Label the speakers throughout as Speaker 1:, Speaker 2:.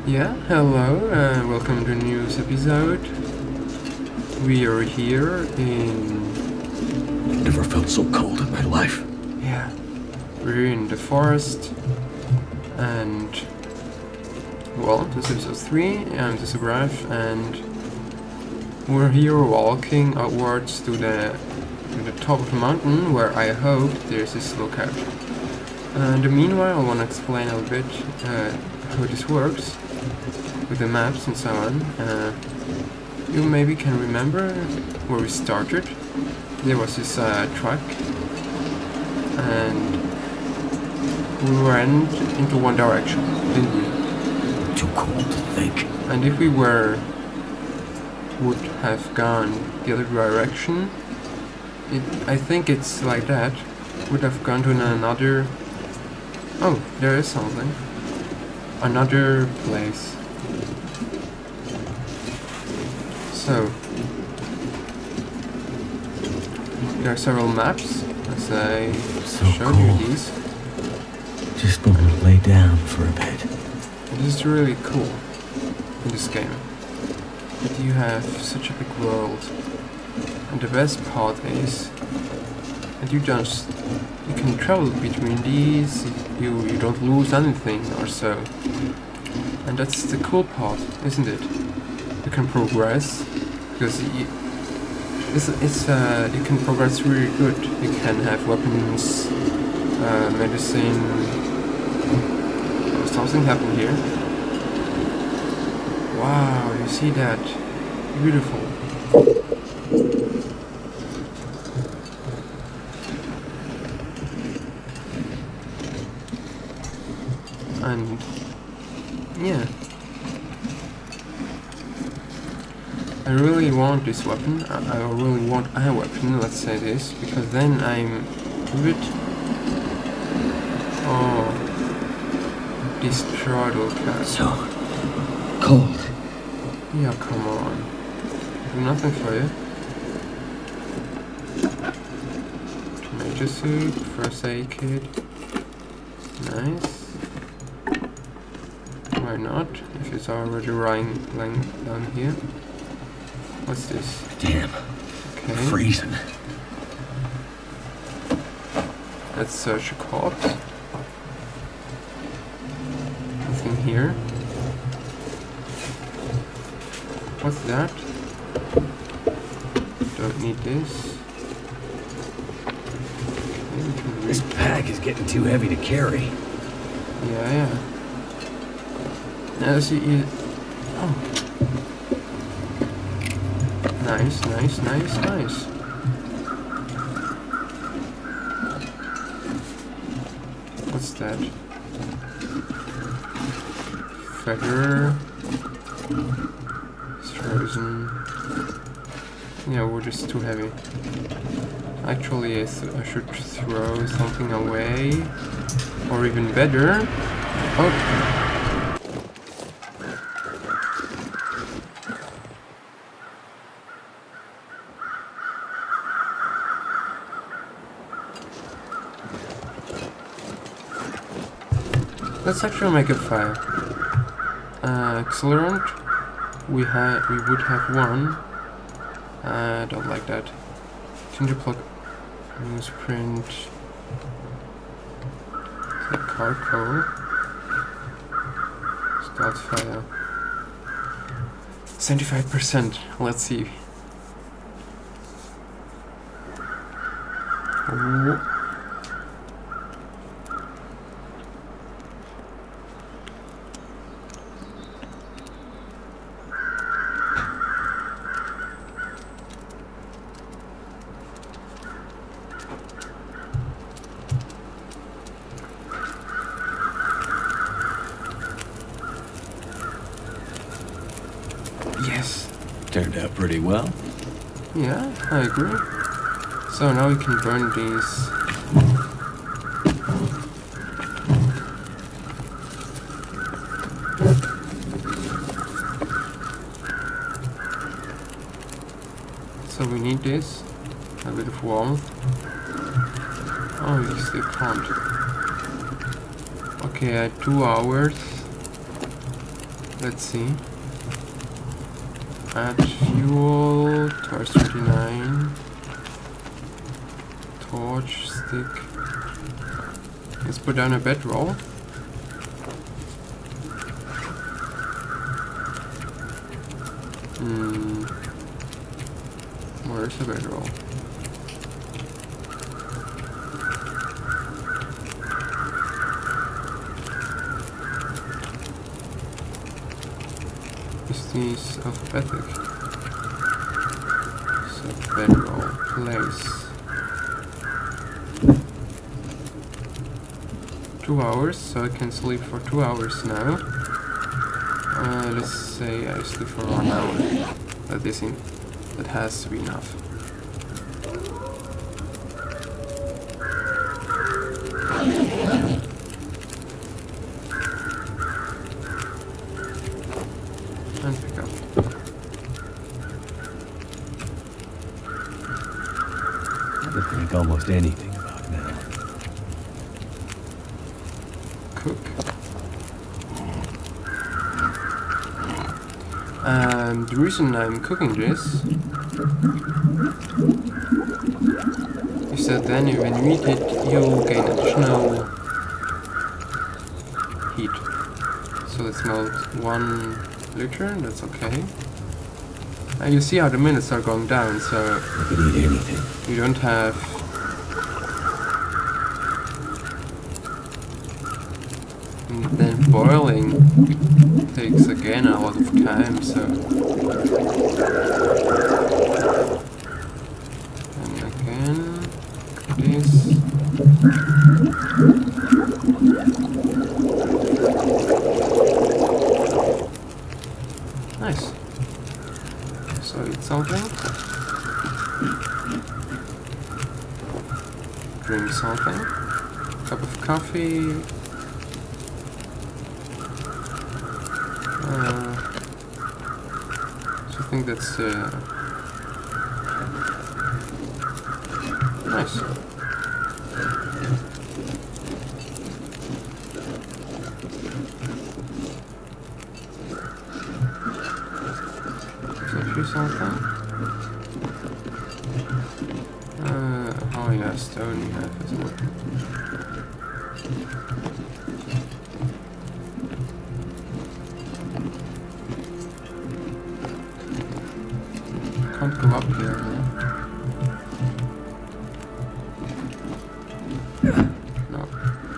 Speaker 1: Yeah, hello, and welcome to a news episode. We are here in...
Speaker 2: Never felt so cold in my life.
Speaker 1: Yeah, we're in the forest, and... Well, this is episode 3, I'm the Subraf, and... We're here walking upwards to the top of the mountain, where I hope there's this lookout. And meanwhile, I want to explain a little bit how this works with the maps and so on. You maybe can remember where we started. There was this track, and we went into one direction, didn't we?
Speaker 2: Too cold to think.
Speaker 1: And if we would have gone the other direction, I think it's like that, would have gone to another... Oh, there is something. Another place. So, there are several maps, as I showed you these.
Speaker 2: Just want to lay down for a bit.
Speaker 1: It is really cool in this game. That you have such a big world. And the best part is that you can travel between these, you don't lose anything or so. And that's the cool part, isn't it? You can progress, because you can progress really good. You can have weapons, medicine. Oh, something happened here. Wow, you see that? Beautiful. And yeah, I really want this weapon. I really want a weapon, let's say this, because then I'm a bit... Oh, destroy the cat.
Speaker 2: So cold.
Speaker 1: Yeah, come on. Do nothing for you. Tomato soup, first aid kit. Nice. Why not? If it's already lying down here. What's this?
Speaker 2: Damn.
Speaker 1: Okay.
Speaker 2: Freezing.
Speaker 1: Let's search a corpse. Nothing here. What's that? Don't need this. Okay,
Speaker 2: This pack is getting too heavy to carry.
Speaker 1: yeah. Now see it. Oh. Nice. What's that? Feather. It's frozen. Yeah, wood is too heavy. Actually, I should throw something away. Or even better. Oh! Let's actually make a fire. Accelerant. We would have one. I don't like that. Ginger plug. Newsprint. Charcoal. Start fire. 75%. Let's see. Ooh. Yes.
Speaker 2: Turned out pretty well.
Speaker 1: Yeah, I agree. So now we can burn these. So we need this. A bit of warmth. Oh, you still can't. Okay, 2 hours. Let's see. Add fuel, torch 39, torch stick. Let's put down a bedroll. Where's the bedroll? Is these alphabetic? So bedroll, place. 2 hours, so I can sleep for 2 hours now. Let's say I sleep for 1 hour. That has to be enough. And pick up.
Speaker 2: I could think almost anything about now.
Speaker 1: Cook. The reason I'm cooking this is that then when you eat it, you gain additional heat. So let's melt 1 liter, that's okay. And you see how the minutes are going down, so
Speaker 2: I could eat anything.
Speaker 1: you don't have and then boiling takes again a lot of time, so and again this. Nice. So eat something. Drink something. Cup of coffee. So I think that's nice. Something. Oh yeah, stone you have, isn't it? Can't go up here, no.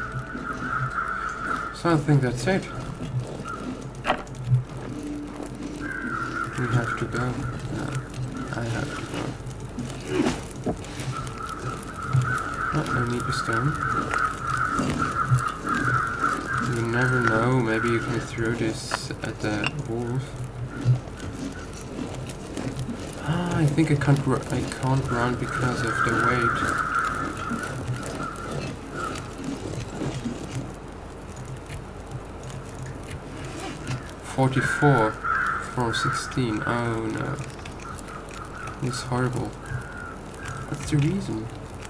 Speaker 1: So I think that's it. We have to go. No, I have to go. Oh, I need a stone. You never know, maybe you can throw this at the wolf. Ah, I think I can't run because of the weight. $44 for 16. Oh no. It's horrible. What's the reason?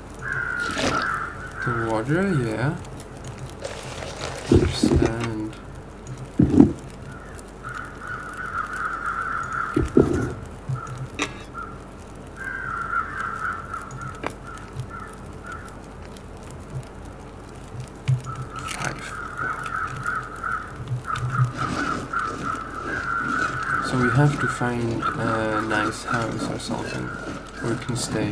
Speaker 1: The water, yeah. Understand. So we have to find a nice house or something where we can stay.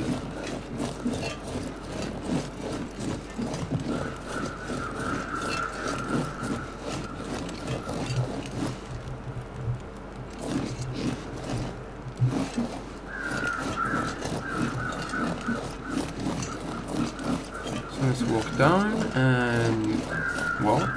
Speaker 1: So let's walk down and well.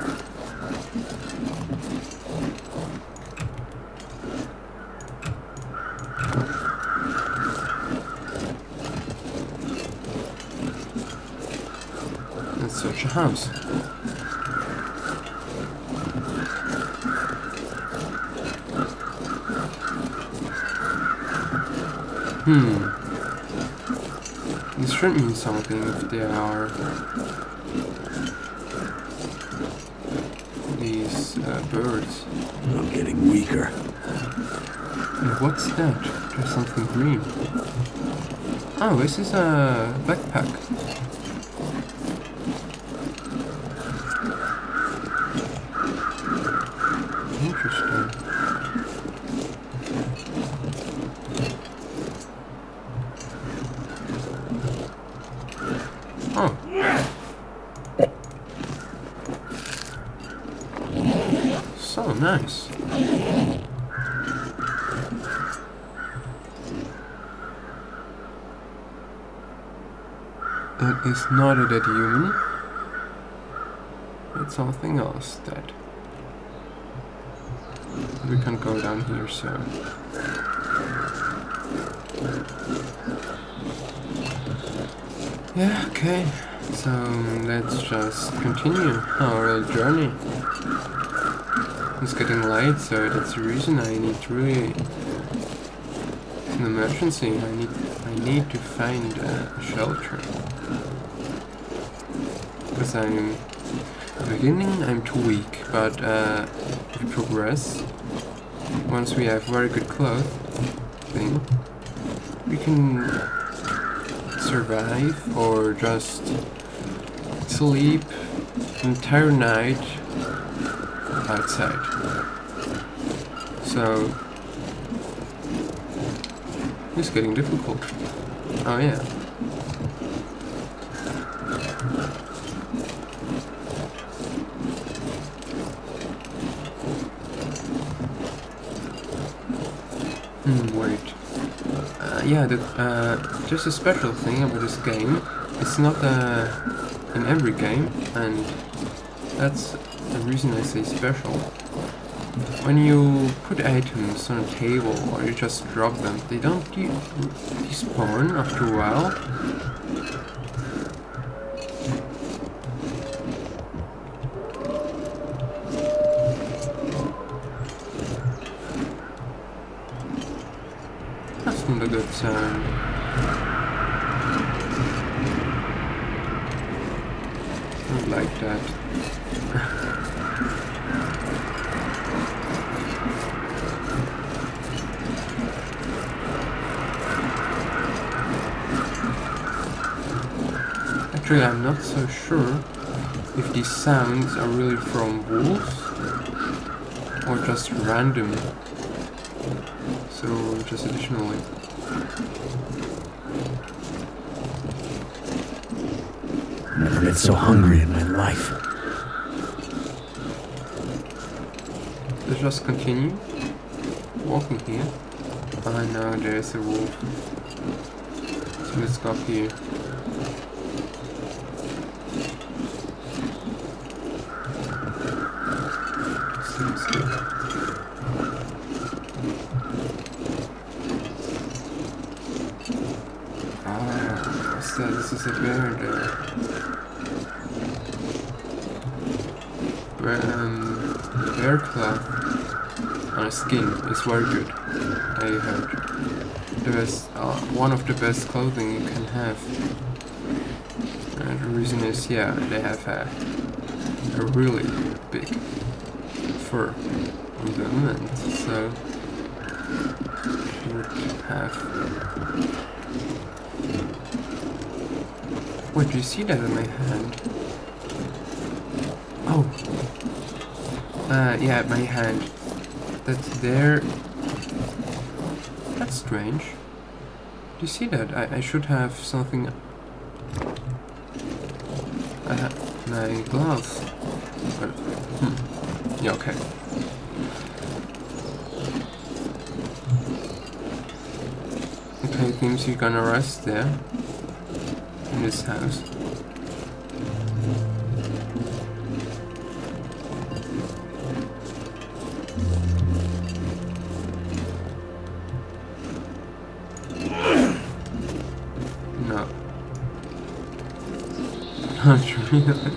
Speaker 1: Search a house. This should mean something if there are these these birds.
Speaker 2: I'm getting weaker.
Speaker 1: And what's that? There's something green. Oh, this is a backpack. Interesting. Oh. So nice. That is not a dead human. It's something else dead. We can go down here soon. Yeah, okay. So let's just continue our journey. It's getting late, so that's the reason I need really... It's an emergency. I need to find a shelter. Because at the beginning I'm too weak, but if we progress, once we have very good clothing, we can survive or just sleep the entire night outside. So it's getting difficult. Oh yeah. Wait. Yeah, there's a special thing about this game. It's not in every game, and that's the reason I say special. When you put items on a table or you just drop them, they don't despawn after a while. That's not a good sign. I don't like that. Actually, I'm not so sure if these sounds are really from wolves or just random. So, just additionally.
Speaker 2: I've never been so hungry in my life.
Speaker 1: Let's just continue walking here. Oh no, there's a wolf. So let's go up here. This is a bear there. Bear cloth on a skin is very good, I heard. The best, one of the best clothing you can have. And the reason is, yeah, they have a really big fur on them, and so you would have... Wait, do you see that in my hand? Oh! Yeah, my hand. That's there. That's strange. Do you see that? I should have something... I have my gloves. Yeah, okay. Okay, it seems you're gonna rest there. In this house. No. Not really.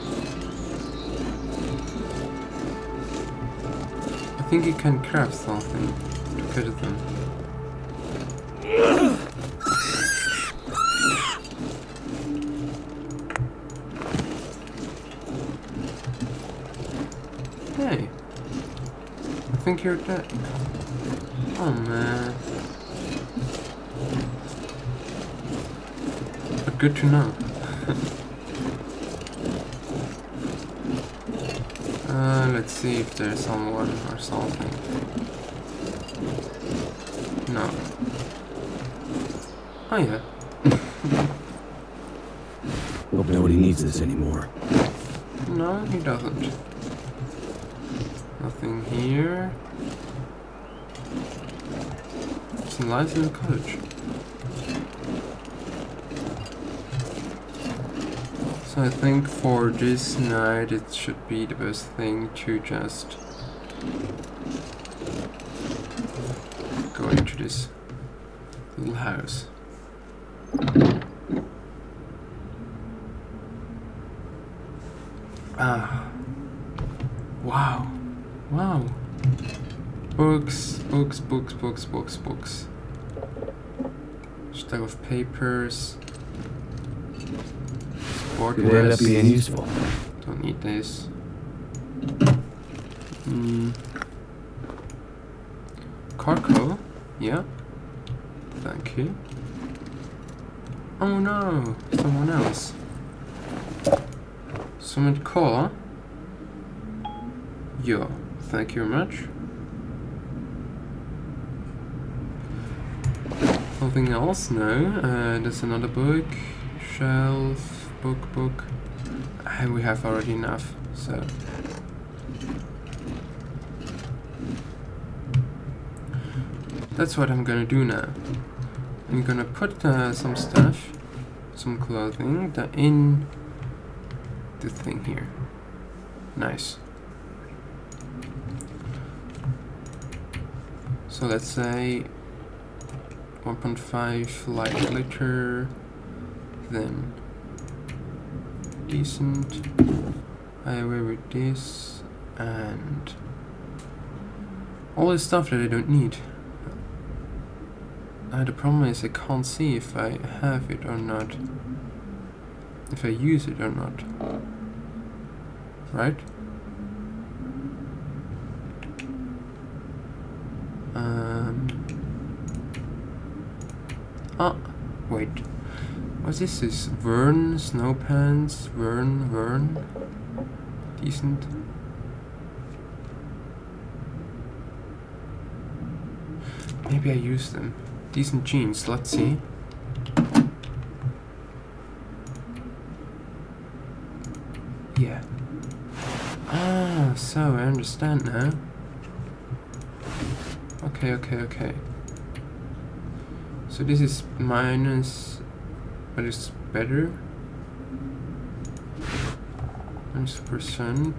Speaker 1: I think you can craft something to get them. Hey, think you're dead. Oh man. But good to know. Let's see if there's someone or something. No. Oh yeah.
Speaker 2: Hope nobody needs this anymore.
Speaker 1: No, he doesn't. Nothing here. Some lights in the cottage. So I think for this night it should be the best thing to just go into this little house. Ah. Wow. Wow. Books, books, books, books, books, books. Stack of papers. Board
Speaker 2: Could end up being useful.
Speaker 1: Don't need this. Carco? Yeah. Thank you. Oh no, someone else. Summon call. Yeah, thank you very much. Nothing else? No. There's another book. Shelf. Book. We have already enough, so. That's what I'm gonna do now. I'm gonna put some stuff, some clothing, in the thing here. Nice. So let's say 1.5 light glitter, then decent. I away with this and all this stuff that I don't need. The problem is I can't see if I have it or not, if I use it or not, right? Wait, what's this? Is Vern, snow pants, Vern, decent. Maybe I use them. Decent jeans, let's see. Yeah. Ah, so I understand now. Okay. So this is minus, but it's better. -%.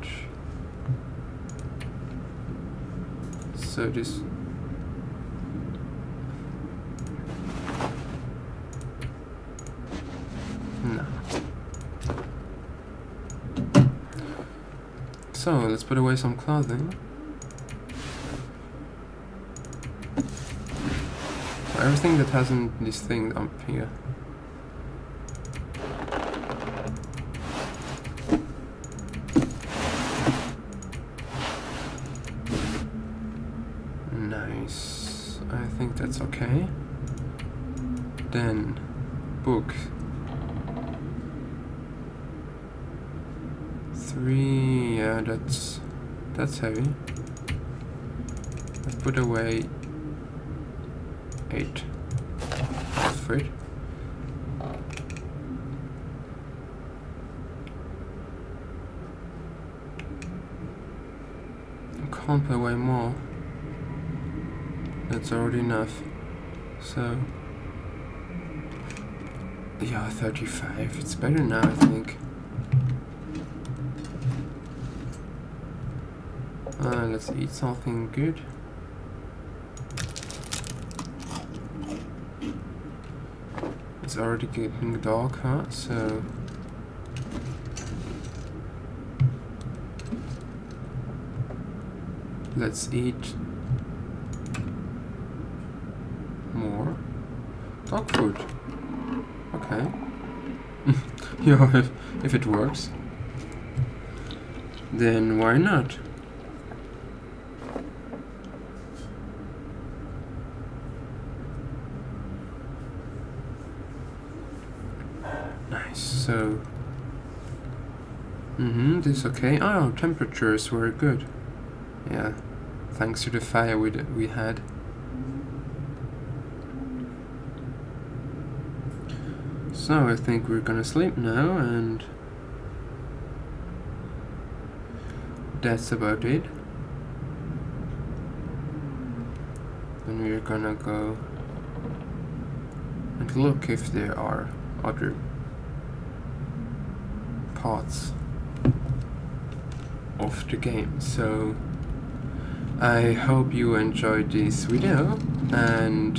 Speaker 1: So this. No. So let's put away some clothing. Everything that hasn't this thing up here. Nice. I think that's okay. Then book 3. Yeah, that's heavy. Let's put away 8. Afraid. I can't put away more. That's already enough. So yeah, 35. It's better now, I think. Let's eat something good. It's already getting dark, huh? So let's eat more dog food. Okay. Yeah, if it works, then why not? So, this is okay. Oh, temperatures were good. Yeah, thanks to the fire we had. So I think we're gonna sleep now, and that's about it. Then we're gonna go and look if there are other parts of the game. So I hope you enjoyed this video, and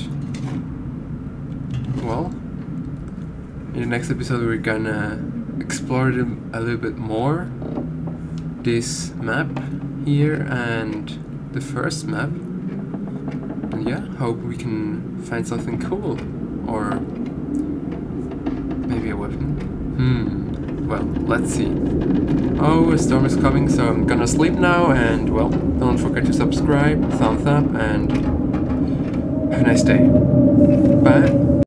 Speaker 1: well, in the next episode we're gonna explore a little bit more this map here and the first map. And yeah, hope we can find something cool, or maybe a weapon. Well, let's see. Oh, a storm is coming, so I'm gonna sleep now, and well, don't forget to subscribe, thumbs up, and have a nice day. Bye.